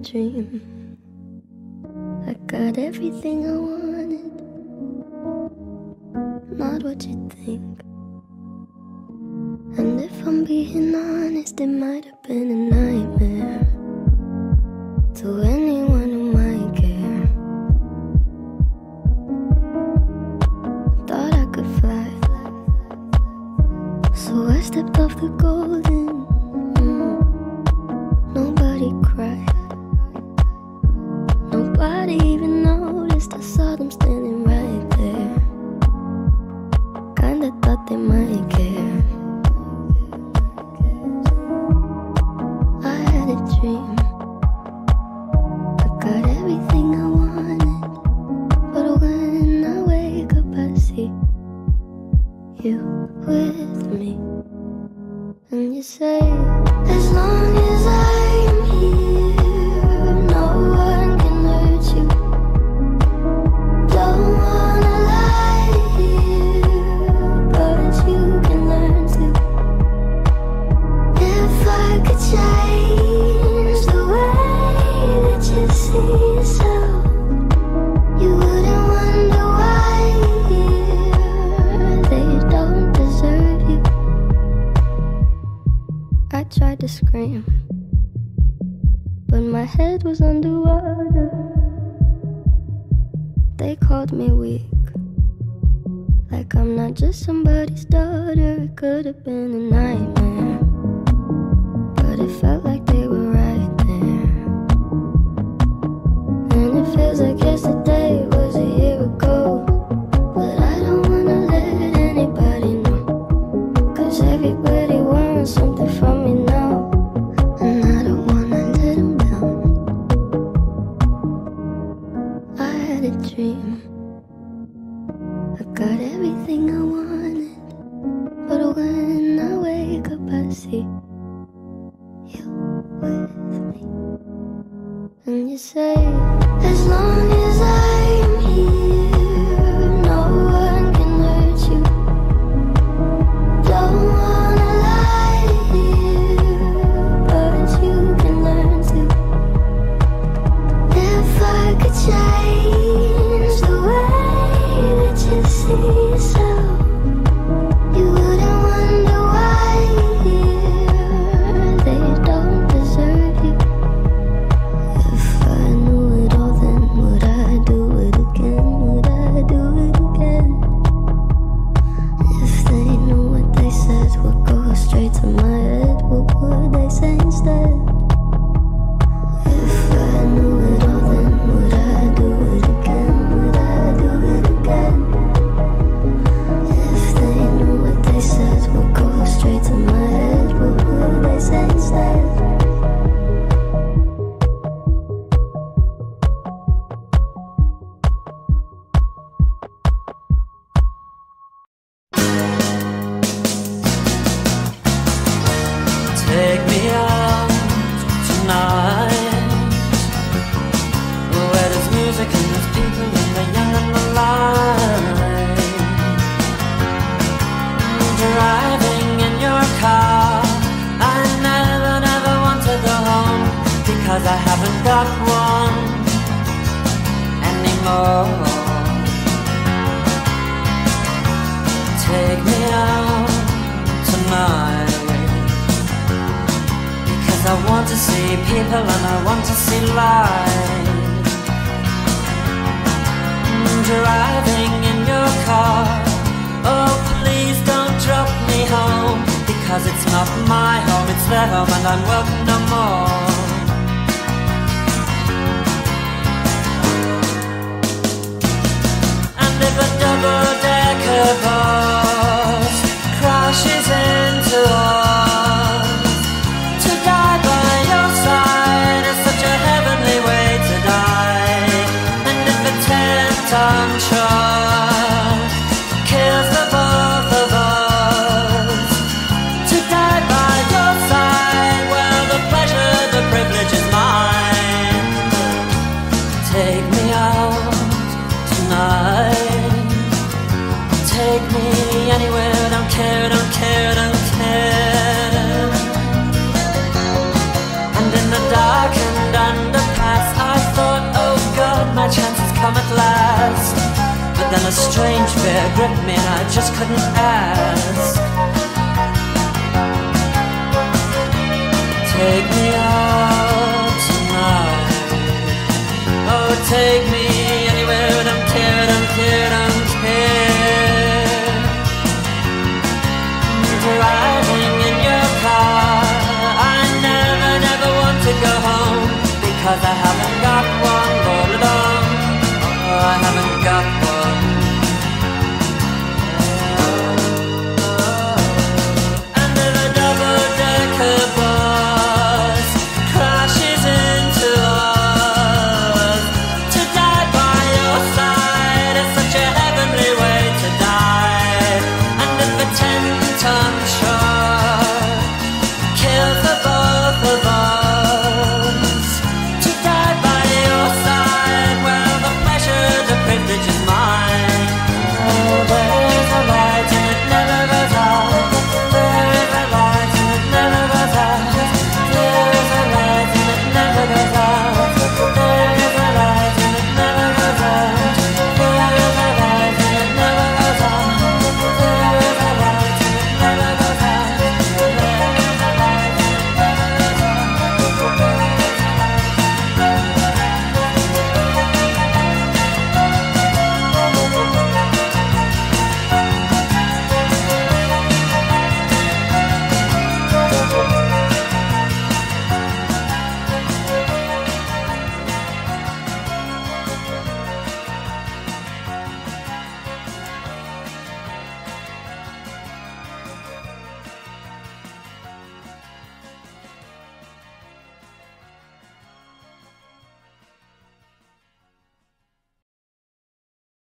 dream. I got everything I wanted, not what you think. And if I'm being honest, it might have been a nightmare to anyone who might care. Thought I could fly, so I stepped off the golden. Nobody cried, nobody even noticed. I saw them standing right there. Kinda thought they might care. I had a dream, I got everything I wanted, but when I wake up I see you with me. And you say, as long as I'm here, no one can hurt you. Don't wanna lie here, but you can learn to. If I could change the way that you see yourself, you wouldn't wonder why they don't deserve you. I tried to scream, but my head was underwater. They called me weak, like I'm not just somebody's daughter. It could have been a nightmare, but it felt like they were right there. And it feels like yesterday was a year ago, but I don't wanna let anybody know, 'cause everybody wants something from me now, and I don't wanna let them down. I had a dream, I got everything I wanted, but when I wake up I see you with me. And you say, as long as I'm here, no one can hurt you. Don't wanna lie here, but you can learn to. If I could change the way that you see yourself, you wouldn't wonder why they don't deserve you. If I knew it all, then would I do it again? Would I do it again? If they knew what they said would go straight to my head, what would they say instead? If I knew it all, then would I do it again? Would I do it again? If they knew what they said would go straight to my head, what would they say instead? Take me out tonight, where there's music and there's people and the young and the light. Driving in your car, I never want to go home, because I haven't got one anymore. Take me out tonight, because I want to see people and I want to see light. Driving in your car, oh please don't drop me home, because it's not my home, it's their home and I'm welcome no more. And if a double-decker bus crashes into us, to die by your side is such a heavenly way to die. And if a 10-ton truck kills the both of us, to die by your side, well, the pleasure, the privilege is mine. Take me out tonight, take me anywhere, don't care, don't care, don't care. And in the dark and underpass, Then a strange fear gripped me and I just couldn't ask. Take me out tonight. Oh, take me anywhere but I'm teared, I'm teared, I'm teared. Driving in your car, I never, never want to go home, because I